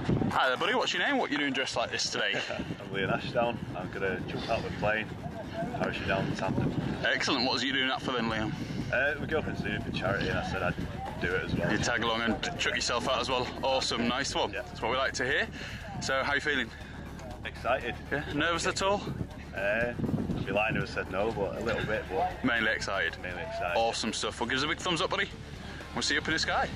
Hi there, buddy. What's your name? What are you doing dressed like this today? I'm Liam Ashdown. I'm going to jump out of a plane, parachute down Southampton. Excellent. What was you doing that for then, Liam? My girlfriend's doing it for charity and I said I'd do it as well. You tag along and chuck yourself out as well. Awesome, nice one. Yeah. That's what we like to hear. So, how are you feeling? Excited. Yeah. Nervous at all? I'd be lying if I said no, but a little bit, but Mainly excited. mainly excited. Awesome stuff. Well, give us a big thumbs up, buddy. We'll see you up in the sky.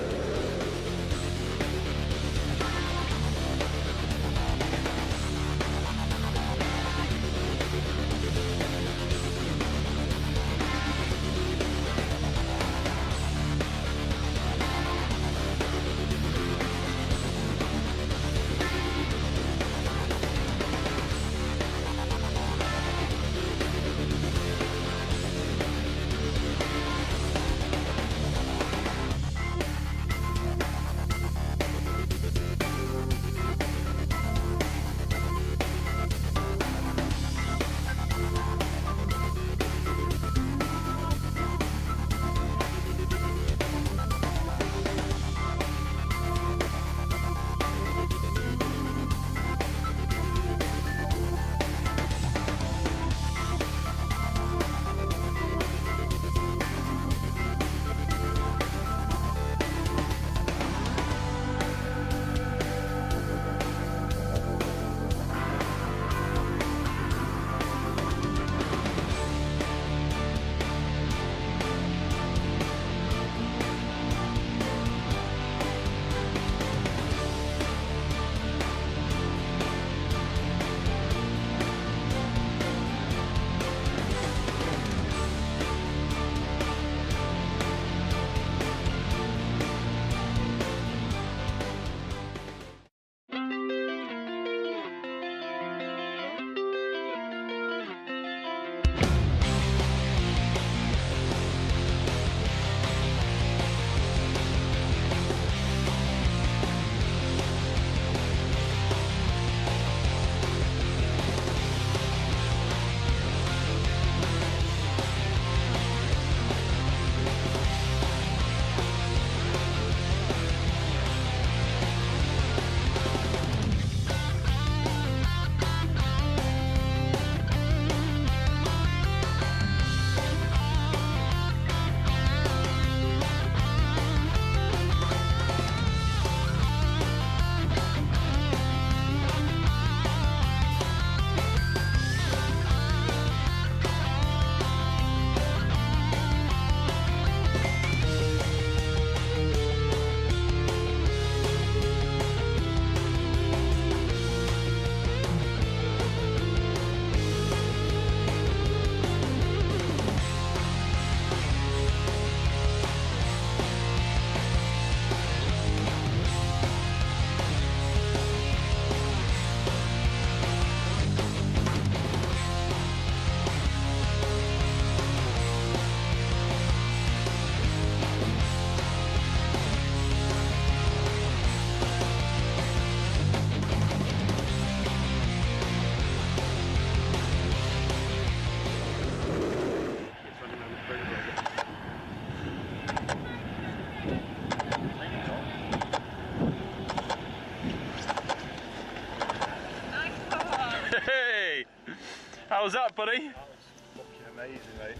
Hey! How was that, buddy? That was fucking amazing, mate.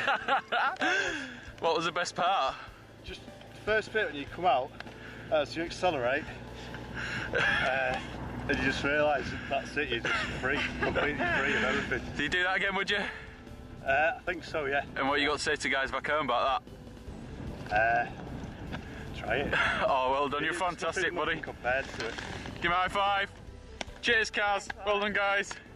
What was the best part? Just the first bit when you come out, so you accelerate, and you just realise that's it, you're just free, completely free of everything. Do you do that again, would you? I think so, yeah. And what you got to say to guys back home about that? Try it. Oh, well done, you're It's fantastic, nothing buddy. compared to it. Give me a high five. Cheers, Kaz. Well done, guys.